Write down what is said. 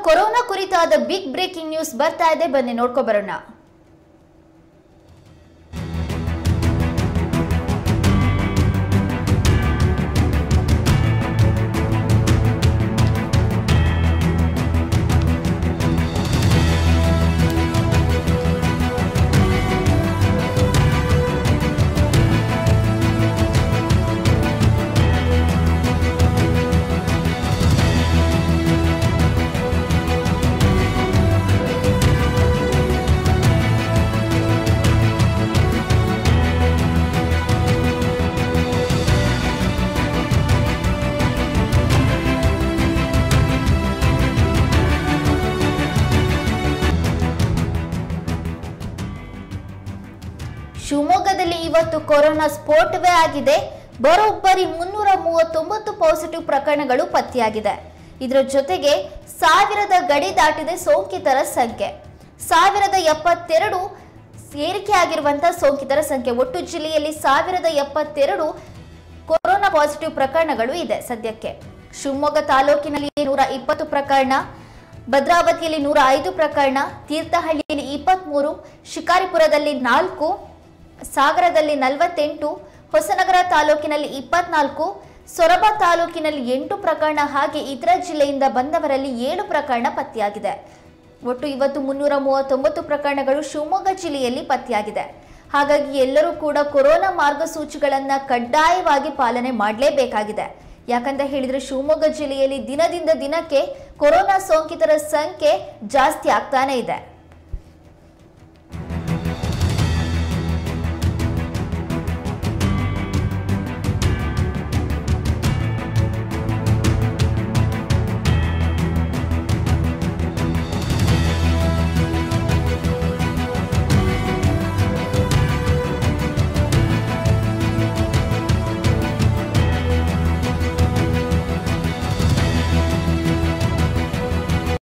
Corona ಕುರಿತಾದ big breaking news ಬರ್ತಾ ಇದೆ, ಬನ್ನಿ ನೋಡ್ಕೊ ಬರೋಣ. ಶಿವಮೊಗ್ಗದಲ್ಲಿ ಇವತ್ತು ಕೊರೋನಾ ಸ್ಫೋಟವೇ ಆಗಿದೆ. ಬರೋಬ್ಬರಿ 339 ಪಾಸಿಟಿವ್ ಪ್ರಕರಣಗಳು ಪತ್ತೆಯಾಗಿದೆ. ಇದರ ಜೊತೆಗೆ 1000 ಗಡಿ ದಾಟಿದೆ ಸೋಂಕಿತರ ಸಂಖ್ಯೆ. 1072 ಏರಿಕೆಯಾಗಿರುವಂತಹ ಸೋಂಕಿತರ ಸಂಖ್ಯೆ. ಒಟ್ಟು ಜಿಲ್ಲೆಯಲ್ಲಿ 1072 ಕೊರೋನಾ ಪಾಸಿಟಿವ್ ಪ್ರಕರಣಗಳು ಇದೆ ಸದ್ಯಕ್ಕೆ. ಶಿವಮೊಗ್ಗ ತಾಲೂಕಿನಲ್ಲಿ 120 ಪ್ರಕರಣ, ಭದ್ರಾವತಿಯಲ್ಲಿ 105 ಪ್ರಕರಣ, ತೀರ್ಥಹಳ್ಳಿಯಲ್ಲಿ 23, ಶಿಕಾರಿಪುರದಲ್ಲಿ 4, ಸಾಗರದಲ್ಲಿ 48, ಹೊಸನಗರ ತಾಲೂಕಿನಲ್ಲಿ 24, ಸೊರಬ ತಾಲೂಕಿನಲ್ಲಿ 8 ಪ್ರಕರಣ, ಹಾಗೆ ಇತರ ಜಿಲ್ಲೆಯಿಂದ ಬಂದವರಲ್ಲಿ 7 ಪ್ರಕರಣ ಪತ್ತೆಯಾಗಿದೆ. ಒಟ್ಟು ಇವತ್ತು 339 ಪ್ರಕರಣಗಳು ಶಿವಮೊಗ್ಗ ಜಿಲ್ಲೆಯಲ್ಲಿ ಪತ್ತೆಯಾಗಿದೆ. ಹಾಗಾಗಿ ಎಲ್ಲರೂ ಕೂಡ ಕೊರೋನಾ ಮಾರ್ಗಸೂಚಿಗಳನ್ನ ಕಡ್ಡಾಯವಾಗಿ ಪಾಲನೆ ಮಾಡಲೇಬೇಕಾಗಿದೆ. ಯಾಕಂತ ಹೇಳಿದ್ರೆ ಶಿವಮೊಗ್ಗ ಜಿಲ್ಲೆಯಲ್ಲಿ ದಿನದಿಂದ ದಿನಕ್ಕೆ ಕೊರೋನಾ ಸೋಂಕಿತರ ಸಂಖ್ಯೆ ಜಾಸ್ತಿ ಆಗ್ತಾನೆ ಇದೆ.